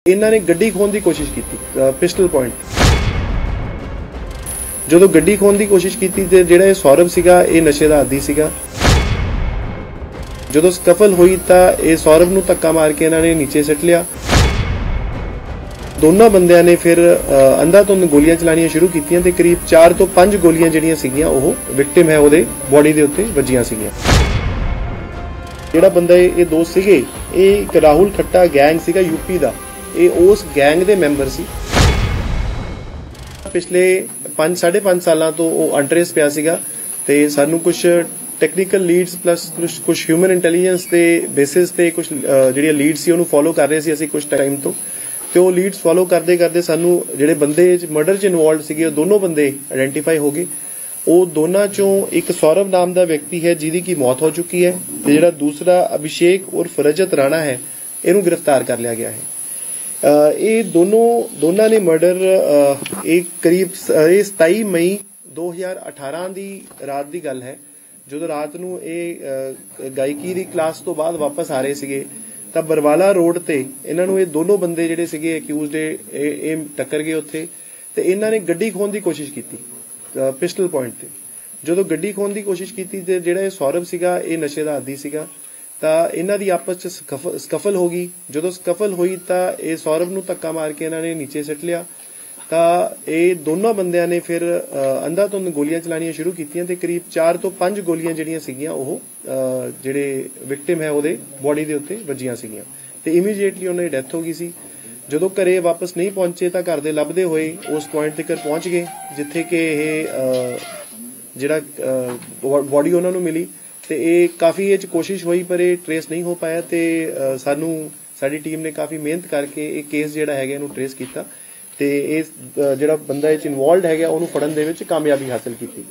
ਇਹਨਾਂ ਨੇ ਗੱਡੀ ਖੋਣ ਦੀ ਕੋਸ਼ਿਸ਼ ਕੀਤੀ ਪਿਸਟਲ ਪੁਆਇੰਟ। ਜਦੋਂ ਗੱਡੀ ਖੋਣ ਦੀ ਕੋਸ਼ਿਸ਼ ਕੀਤੀ ਤੇ ਜਿਹੜਾ ਇਹ ਸੌਰਵ ਸੀਗਾ ਇਹ ਨਸ਼ੇ ਦਾ ਆਦੀ ਸੀਗਾ। ਜਦੋਂ ਸਕਫਲ ਹੋਈ ਤਾਂ ਇਹ ਸੌਰਵ ਨੂੰ ਧੱਕਾ ਮਾਰ ਕੇ ਇਹਨਾਂ ਨੇ ਨੀਚੇ ਸਿੱਟ ਲਿਆ। ਦੋਨਾਂ ਬੰਦਿਆਂ ਨੇ ਫਿਰ ਅੰਧਾਧੁੰਦ ਗੋਲੀਆਂ ਚਲਾਣੀਆਂ ਸ਼ੁਰੂ ਕੀਤੀਆਂ ਤੇ ਕਰੀਬ 4 ਤੋਂ 5 ਗੋਲੀਆਂ ਜਿਹੜੀਆਂ ਸੀਗੀਆਂ ਉਹ ਵਿਕਟਿਮ ਹੈ ਉਹਦੇ ਬੋਡੀ ਦੇ ਉੱਤੇ ਵੱਜੀਆਂ ਸੀਗੀਆਂ। ਜਿਹੜਾ ਬੰਦਾ ਇਹ ਦੋਸਤ ਸੀਗੇ ਇਹ ਇੱਕ ਰਾਹੁਲ ਖੱਟਾ ਗੈਂਗ ਸੀਗਾ ਯੂਪੀ ਦਾ। ਇਹ ਉਸ ਗੈਂਗ ਦੇ ਮੈਂਬਰ ਸੀ। ਪਿਛਲੇ 5.5 ਸਾਲਾਂ ਤੋਂ ਉਹ ਅਨਟ੍ਰੇਸ ਪਿਆ ਸੀਗਾ ਤੇ ਸਾਨੂੰ ਕੁਝ ਟੈਕਨੀਕਲ ਲੀਡਸ ਪਲੱਸ ਕੁਝ ਹਿਊਮਨ ਇੰਟੈਲੀਜੈਂਸ ਦੇ ਬੇਸਿਸ ਤੇ ਕੁਝ ਜਿਹੜੀਆਂ ਲੀਡਸ ਸੀ ਉਹਨੂੰ ਫੋਲੋ ਕਰ ਰਹੇ ਸੀ ਅਸੀਂ ਕੁਝ ਟਾਈਮ ਤੋਂ। ਤੇ ਉਹ ਲੀਡਸ ਫੋਲੋ ਕਰਦੇ ਕਰਦੇ ਸਾਨੂੰ ਜਿਹੜੇ ਬੰਦੇ ਮਰਡਰ 'ਚ ਇਨਵੋਲਵਡ ਸੀਗੇ ਉਹ ਦੋਨੋਂ ਬੰਦੇ ਆਇਡੈਂਟੀਫਾਈ ਹੋ ਗਏ। ਉਹ ਦੋਨਾਂ ਚੋਂ ਇੱਕ ਸੌਰਵ ਨਾਮ ਦਾ ਵਿਅਕਤੀ ਹੈ ਜਿਹਦੀ ਕੀ ਮੌਤ ਹੋ ਚੁੱਕੀ ਹੈ ਤੇ ਜਿਹੜਾ ਦੂਸਰਾ ਅਭਿਸ਼ੇਕ ਉਰਫ ਰਜਤ ਰਾਣਾ ਹੈ ਇਹਨੂੰ ਗ੍ਰਿਫਤਾਰ ਕਰ ਲਿਆ ਗਿਆ ਹੈ। ਇਹ ਦੋਨਾਂ ਨੇ ਮਰਡਰ ਇਹ ਕਰੀਬ 27 ਮਈ 2018 ਦੀ ਰਾਤ ਦੀ ਗੱਲ ਹੈ ਜਦੋਂ ਰਾਤ ਨੂੰ ਇਹ ਗਾਇਕੀ ਦੀ ਕਲਾਸ ਤੋਂ ਬਾਅਦ ਵਾਪਸ ਆ ਰਹੇ ਸੀਗੇ ਤਾਂ ਬਰਵਾਲਾ ਰੋਡ ਤੇ ਇਹਨਾਂ ਨੂੰ ਇਹ ਦੋਨੋਂ ਬੰਦੇ ਜਿਹੜੇ ਸੀਗੇ ਅਕਿਊਜ਼ਡ ਇਹ ਟੱਕਰ ਗਏ ਉੱਥੇ ਤੇ ਇਹਨਾਂ ਨੇ ਗੱਡੀ ਖੋਣ ਦੀ ਕੋਸ਼ਿਸ਼ ਕੀਤੀ ਪਿਸਟਲ ਪੁਆਇੰਟ ਤੇ। ਜਦੋਂ ਗੱਡੀ ਖੋਣ ਦੀ ਕੋਸ਼ਿਸ਼ ਕੀਤੀ ਤੇ ਜਿਹੜਾ ਇਹ ਸੌਰਵ ਸੀਗਾ ਇਹ ਨਸ਼ੇ ਦਾ ਆਦੀ ਸੀਗਾ ਤਾਂ ਇਹਨਾਂ ਦੀ ਆਪਸ 'ਚ ਸਕਫਲ ਹੋ ਗਈ। ਜਦੋਂ ਸਕਫਲ ਹੋਈ ਤਾਂ ਇਹ ਸੌਰਵ ਨੂੰ ਧੱਕਾ ਮਾਰ ਕੇ ਇਹਨਾਂ ਨੇ ਨੀਚੇ ਸਿੱਟ ਲਿਆ ਤਾਂ ਇਹ ਦੋਨਾਂ ਬੰਦਿਆਂ ਨੇ ਫਿਰ ਅੰਧਾਧੁੰਦ ਗੋਲੀਆਂ ਚਲਾਣੀਆਂ ਸ਼ੁਰੂ ਕੀਤੀਆਂ ਤੇ ਕਰੀਬ 4 ਤੋਂ 5 ਗੋਲੀਆਂ ਜਿਹੜੀਆਂ ਸੀਗੀਆਂ ਉਹ ਜਿਹੜੇ ਵਿਕਟਿਮ ਹੈ ਉਹਦੇ ਬੋਡੀ ਦੇ ਉੱਤੇ ਵੱਜੀਆਂ ਸੀਗੀਆਂ ਤੇ ਇਮੀਡੀਏਟਲੀ ਉਹਨਾਂ ਦੀ ਡੈਥ ਹੋ ਗਈ ਸੀ। ਜਦੋਂ ਘਰੇ ਵਾਪਸ ਨਹੀਂ ਪਹੁੰਚੇ ਤਾਂ ਘਰ ਦੇ ਲੱਭਦੇ ਹੋਏ ਉਸ ਪੁਆਇੰਟ ਤੱਕ ਪਹੁੰਚ ਗਏ ਜਿੱਥੇ ਕਿ ਇਹ ਜਿਹੜਾ ਬੋਡੀ ਉਹਨਾਂ ਨੂੰ ਮਿਲੀ ਤੇ ਇਹ ਕਾਫੀ ਇਹ 'ਚ ਕੋਸ਼ਿਸ਼ ਹੋਈ ਪਰ ਇਹ ਟ੍ਰੇਸ ਨਹੀਂ ਹੋ ਪਾਇਆ ਤੇ ਸਾਡੀ ਟੀਮ ਨੇ ਕਾਫੀ ਮਿਹਨਤ ਕਰਕੇ ਇਹ ਕੇਸ ਜਿਹੜਾ ਹੈਗਾ ਇਹਨੂੰ ਟ੍ਰੇਸ ਕੀਤਾ ਤੇ ਇਹ ਜਿਹੜਾ ਬੰਦਾ ਇਹ 'ਚ ਇਨਵੋਲਵਡ ਹੈਗਾ ਉਹਨੂੰ ਫੜਨ ਦੇ ਵਿੱਚ ਕਾਮਯਾਬੀ ਹਾਸਲ ਕੀਤੀ।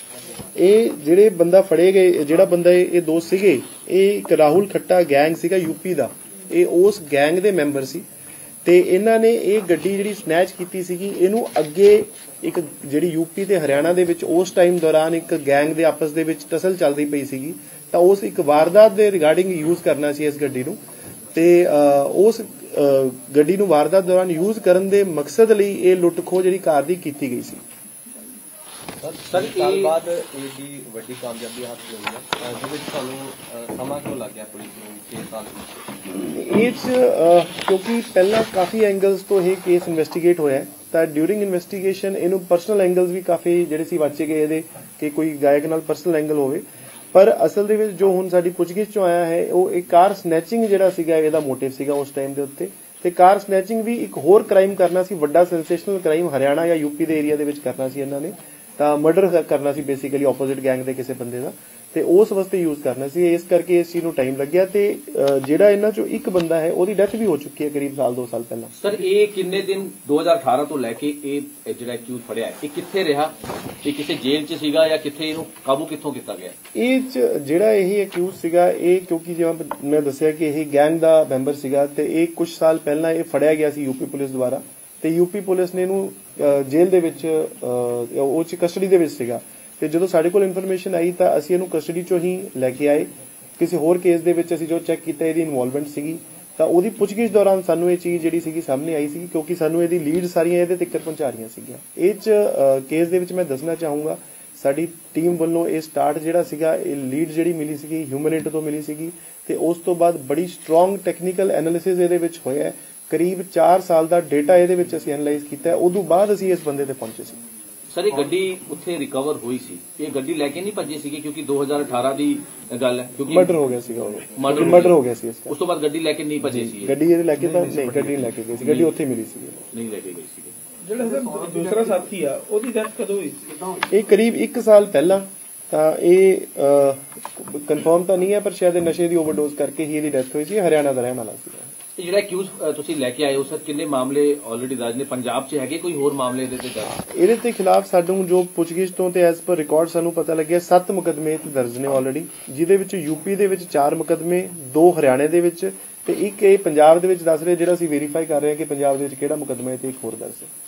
ਇਹ ਜਿਹੜੇ ਬੰਦਾ ਫੜੇ ਗਏ ਜਿਹੜਾ ਬੰਦਾ ਇਹ ਦੋਸਤ ਸੀਗੇ ਇਹ ਇੱਕ ਰਾਹੁਲ ਖੱਟਾ ਗੈਂਗ ਸੀਗਾ ਯੂਪੀ ਦਾ। ਇਹ ਉਸ ਗੈਂਗ ਦੇ ਮੈਂਬਰ ਸੀ ਤੇ ਇਹਨਾਂ ਨੇ ਇਹ ਗੱਡੀ ਜਿਹੜੀ ਸਨੈਚ ਕੀਤੀ ਸੀਗੀ ਇਹਨੂੰ ਅੱਗੇ ਇੱਕ ਜਿਹੜੀ ਯੂਪੀ ਤੇ ਹਰਿਆਣਾ ਦੇ ਵਿੱਚ ਉਸ ਟਾਈਮ ਦੌਰਾਨ ਇੱਕ ਗੈਂਗ ਦੇ ਆਪਸ ਦੇ ਵਿੱਚ ਟਸਲ ਚੱਲਦੀ ਪਈ ਸੀਗੀ ਤਾਂ ਉਸ ਇੱਕ ਵਾਰਦਾਤ ਦੇ ਰਿਗਾਰਡਿੰਗ ਯੂਜ਼ ਕਰਨਾ ਸੀ ਇਸ ਗੱਡੀ ਨੂੰ ਤੇ ਉਸ ਗੱਡੀ ਨੂੰ ਵਾਰਦਾਤ ਦੌਰਾਨ ਯੂਜ਼ ਕਰਨ ਦੇ ਮਕਸਦ ਲਈ ਇਹ ਲੁੱਟ ਖੋਹ ਜਿਹੜੀ ਕਾਰ ਦੀ ਕੀਤੀ ਗਈ ਸੀ। ਸਰ ਸਾਲ ਬਾਅਦ ਇਹਦੀ ਵੱਡੀ ਕਾਮਯਾਬੀ ਹਾਸਲ ਹੋਈ ਹੈ ਜਿਹਦੇ ਵਿੱਚ ਸਾਨੂੰ ਸਮਾਂ ਕਿਉਂ ਲੱਗ ਗਿਆ ਪੁਲਿਸ ਨੂੰ 6 ਸਾਲ ਇਹ ਕਿਉਂਕਿ ਪਹਿਲਾਂ ਕਾਫੀ ਐਂਗਲਸ ਤੋਂ ਇਹ ਕੇਸ ਇਨਵੈਸਟੀਗੇਟ ਹੋਇਆ ਤਾਂ ਡਿਊਰਿੰਗ ਇਨਵੈਸਟੀਗੇਸ਼ਨ ਇਹਨੂੰ ਪਰਸਨਲ ਐਂਗਲਸ ਵੀ ਕਾਫੀ ਜਿਹੜੇ ਸੀ ਵਾਚੇ ਗਏ ਇਹਦੇ ਕਿ ਕੋਈ ਗਾਇਕ ਨਾਲ ਪਰਸਨਲ ਐਂਗਲ ਹੋਵੇ ਪਰ ਅਸਲ ਦੇ ਵਿੱਚ ਜੋ ਹੁਣ ਸਾਡੀ ਪੁੱਛਗਿੱਛ ਚੋਂ ਆਇਆ ਹੈ ਉਹ ਇੱਕ ਕਾਰ ਸਨੈਚਿੰਗ ਜਿਹੜਾ ਸੀਗਾ ਇਹਦਾ ਮੋਟਿਵ ਸੀਗਾ ਉਸ ਟਾਈਮ ਦੇ ਉੱਤੇ ਤੇ ਕਾਰ ਸਨੈਚਿੰਗ ਵੀ ਇੱਕ ਹੋਰ ਕ੍ਰਾਈਮ ਕਰਨਾ ਸੀ ਵੱਡਾ ਸੈਂਸੇਸ਼ਨਲ ਕ੍ਰਾਈਮ ਹਰਿਆਣਾ ਜਾਂ ਯੂਪੀ ਦੇ ਏਰੀਆ ਦੇ ਵਿੱਚ ਕਰਨਾ ਸੀ ਇਹਨਾਂ ਨੇ ਤਾਂ ਮਰਡਰ ਕਰਨਾ ਸੀ ਬੇਸਿਕਲੀ ਆਪੋਜ਼ਿਟ ਗੈਂਗ ਦੇ ਕਿਸੇ ਬੰਦੇ ਦਾ ਤੇ ਉਸ ਵਾਸਤੇ ਯੂਜ਼ ਕਰਨਾ ਸੀ ਇਸ ਕਰਕੇ ਇਸ ਚੀਜ਼ ਨੂੰ ਟਾਈਮ ਲੱਗਿਆ ਤੇ ਜਿਹੜਾ ਇਹਨਾਂ ਚੋਂ ਇੱਕ ਬੰਦਾ ਹੈ ਉਹਦੀ ਡੈਥ ਵੀ ਹੋ ਚੁੱਕੀ ਹੈ ਕਰੀਬ ਸਾਲ 2 ਸਾਲ ਪਹਿਲਾਂ। ਸਰ ਇਹ ਕਿੰਨੇ ਦਿਨ 2018 ਤੋਂ ਲੈ ਕੇ ਇਹ ਜਿਹੜਾ ਅਕਿਊਜ਼ ਫੜਿਆ ਇਹ ਕਿੱਥੇ ਰਿਹਾ ਇਹ ਕਿਸੇ ਜੇਲ੍ਹ 'ਚ ਸੀਗਾ ਜਾਂ ਕਿੱਥੇ ਇਹਨੂੰ ਕਾਬੂ ਕਿੱਥੋਂ ਕੀਤਾ ਗਿਆ? ਇਹ ਜਿਹੜਾ ਇਹ ਅਕਿਊਜ਼ ਸੀਗਾ ਇਹ ਕਿਉਂਕਿ ਜਿਵੇਂ ਮੈਂ ਦੱਸਿਆ ਕਿ ਇਹ ਗੈਂਗ ਦਾ ਮੈਂਬਰ ਸੀਗਾ ਤੇ ਇਹ ਕੁਝ ਸਾਲ ਪਹਿਲਾਂ ਇਹ ਫੜਿਆ ਗਿਆ ਸੀ ਯੂਪੀ ਪੁਲਿਸ ਦੁਆਰਾ ਤੇ ਯੂਪੀ ਪੁਲਿਸ ਨੇ ਇਹਨੂੰ ਜੇਲ੍ਹ ਦੇ ਵਿੱਚ ਉਹ 'ਚ ਕਸਟਡੀ ਦੇ ਵਿੱਚ ਸੀਗਾ ਤੇ ਜਦੋਂ ਸਾਡੇ ਕੋਲ ਇਨਫੋਰਮੇਸ਼ਨ ਆਈ ਤਾਂ ਅਸੀਂ ਇਹਨੂੰ ਕਸਟਡੀ ਚੋਂ ਹੀ ਲੈ ਕੇ ਆਏ। ਕਿਸੇ ਹੋਰ ਕੇਸ ਦੇ ਵਿੱਚ ਅਸੀਂ ਜੋ ਚੈੱਕ ਕੀਤਾ ਇਹਦੀ ਇਨਵੋਲਵਮੈਂਟ ਸੀਗੀ ਤਾਂ ਉਹਦੀ ਪੁੱਛਗਿੱਛ ਦੌਰਾਨ ਸਾਨੂੰ ਇਹ ਚੀਜ਼ ਜਿਹੜੀ ਸੀਗੀ ਸਾਹਮਣੇ ਆਈ ਸੀ ਕਿਉਂਕਿ ਸਾਨੂੰ ਇਹਦੀ ਲੀਡ ਸਾਰੀਆਂ ਇਹਦੇ ਤੱਕ ਪਹੁੰਚਾ ਰਹੀਆਂ ਸੀਗੀਆਂ। ਇਹ 'ਚ ਕੇਸ ਦੇ ਵਿੱਚ ਮੈਂ ਦੱਸਣਾ ਚਾਹੂੰਗਾ ਸਾਡੀ ਟੀਮ ਵੱਲੋਂ ਇਹ ਸਟਾਰਟ ਜਿਹੜਾ ਸੀਗਾ ਇਹ ਲੀਡ ਜਿਹੜੀ ਮਿਲੀ ਸੀਗੀ ਹਿਊਮਨਿਟੀ ਤੋਂ ਮਿਲੀ ਸੀਗੀ ਤੇ ਉਸ ਤੋਂ ਬਾਅਦ ਬੜੀ ਸਟਰੋਂਗ ਟੈਕਨੀਕਲ ਐਨਾਲਿਸਿਸ ਇਹਦੇ ਵਿੱਚ ਹੋਇਆ ਕਰੀਬ 4 ਸਾਲ ਦਾ ਡੇਟਾ ਇਹਦੇ ਵਿੱਚ ਅਸੀਂ ਐਨਾਲਾਈਜ਼ ਕੀਤਾ ਉਦੋਂ ਬਾਅਦ ਅਸੀਂ ਇਸ ਬੰਦੇ ਤੇ ਪਹੁੰਚੇ ਸੀ। ਸਰ ਇਹ ਗੱਡੀ ਉੱਥੇ ਰਿਕਵਰ ਹੋਈ ਸੀ ਇਹ ਗੱਡੀ ਲੈ ਕੇ ਨਹੀਂ ਭੱਜੇ ਸੀਗੇ ਕਿਉਂਕਿ 2018 ਦੀ ਗੱਲ ਹੈ ਕਿਉਂਕਿ ਮਰਡਰ ਹੋ ਗਿਆ ਸੀਗਾ ਉਹ ਮਰਡਰ ਹੋ ਗਿਆ ਸੀ ਉਸ ਤੋਂ ਬਾਅਦ ਗੱਡੀ ਲੈ ਕੇ ਨਹੀਂ ਭੱਜੇ ਸੀ ਗੱਡੀ ਇਹ ਲੈ ਕੇ ਤਾਂ ਨਹੀਂ ਗੱਡੀ ਲੈ ਕੇ ਗਏ ਸੀ ਗੱਡੀ ਉੱਥੇ ਮਿਲੀ ਸੀ ਨਹੀਂ ਲੈ ਕੇ ਗਏ ਸੀਗੇ। ਜਿਹੜਾ ਦੂਸਰਾ ਸਾਥੀ ਆ ਉਹਦੀ ਡੈਥ ਕਦੋਂ ਹੋਈ ਸੀ? ਇਹ ਕਰੀਬ 1 ਸਾਲ ਪਹਿਲਾਂ ਤਾਂ ਇਹ ਕਨਫਰਮ ਤਾਂ ਨਹੀਂ ਹੈ ਪਰ ਸ਼ਾਇਦ ਨਸ਼ੇ ਦੀ ਓਵਰਡੋਜ਼ ਕਰਕੇ ਹੀ ਇਹਦੀ ਡੈਥ ਹੋਈ ਸੀ ਹਰਿਆਣਾ ਦਾ ਰਹਿਣ ਵਾਲਾ ਸੀ। ਜਿਹੜਾ ਅਕਿਊਜ਼ ਤੁਸੀਂ ਲੈ ਕੇ ਆਏ ਹੋ ਸਰ ਕਿੰਨੇ ਮਾਮਲੇ ਆਲਰੇਡੀ ਦਰਜ ਨੇ ਪੰਜਾਬ 'ਚ ਹੈਗੇ ਕੋਈ ਹੋਰ ਮਾਮਲੇ ਇਹਦੇ ਤੇ ਦਰਜ? ਇਹਦੇ ਤੇ ਖਿਲਾਫ ਸਾਨੂੰ ਜੋ ਪੁੱਛਗਿੱਛ ਤੋਂ ਤੇ ਐਸ ਪਰ ਰਿਕਾਰਡ ਸਾਨੂੰ ਪਤਾ ਲੱਗਿਆ 7 ਮੁਕੱਦਮੇ ਦਰਜ ਨੇ ਆਲਰੇਡੀ ਜਿਹਦੇ ਵਿੱਚ ਯੂਪੀ ਦੇ ਵਿੱਚ 4 ਮੁਕੱਦਮੇ 2 ਹਰਿਆਣੇ ਦੇ ਵਿੱਚ ਤੇ ਇੱਕ ਇਹ ਪੰਜਾਬ ਦੇ ਵਿੱਚ ਦੱਸ ਰਹੇ ਜਿਹੜਾ ਅਸੀਂ ਵੈਰੀਫਾਈ ਕਰ ਰਹੇ ਹਾਂ ਕਿ ਪੰਜਾਬ ਦੇ ਵਿੱਚ ਕਿਹੜਾ ਮੁਕੱਦਮਾ ਹੈ ਤੇ ਇੱਕ ਹੋਰ ਦਰਜ ਹੈ।